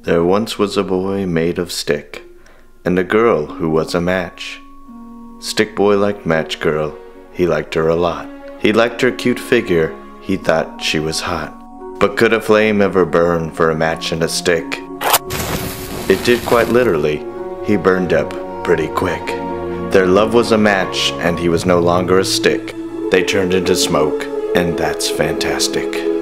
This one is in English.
There once was a boy made of stick, and a girl who was a match. Stick boy liked match girl, he liked her a lot. He liked her cute figure, he thought she was hot. But could a flame ever burn for a match and a stick? It did quite literally, he burned up pretty quick. Their love was a match, and he was no longer a stick. They turned into smoke, and that's fantastic.